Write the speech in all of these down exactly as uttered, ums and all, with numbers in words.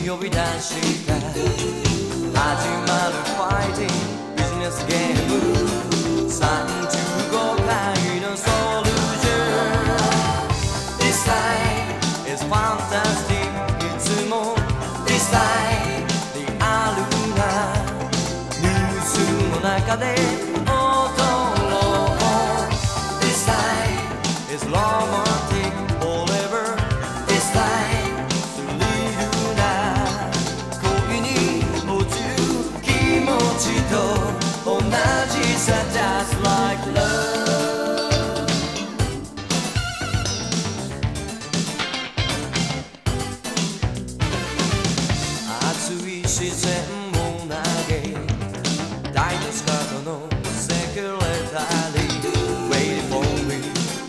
呼び出した始まるファイティングビジネスゲームさんじゅうごかいのソルジャー This time is fantastic いつも This time リアルなニュースの中で踊ろう This time is romantic forever This timeスリルな恋に落ちる気持ちと同じさ Just like love熱い視線を投げタイトスカートのセクレタリー Waiting for me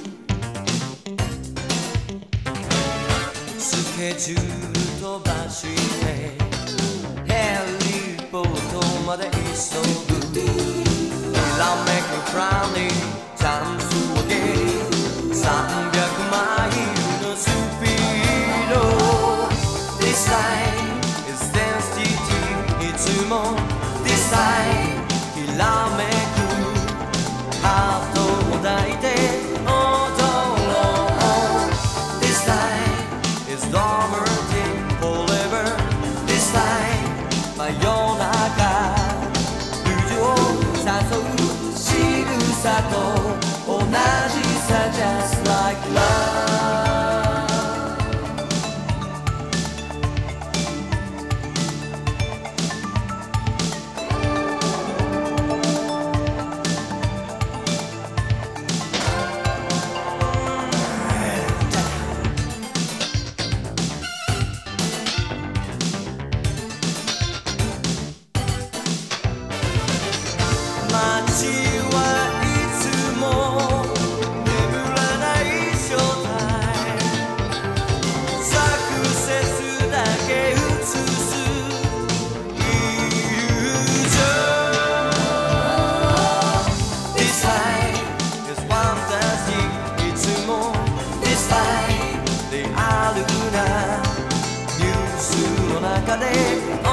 スケジュール飛ばしてヘリポートまで急ぐきらめくプランにチャンスをゲーさんびゃくマイルのスピード This time is density いつも This time きらめくハートを抱いて踊ろう This time is romantic forever This time 真夜中友情を誘う仕草と同じさ Just like love街はいつも眠らない正体サクセスだけ映すイリュージョン This time is fantastic いつも This time リアルなニュースの中で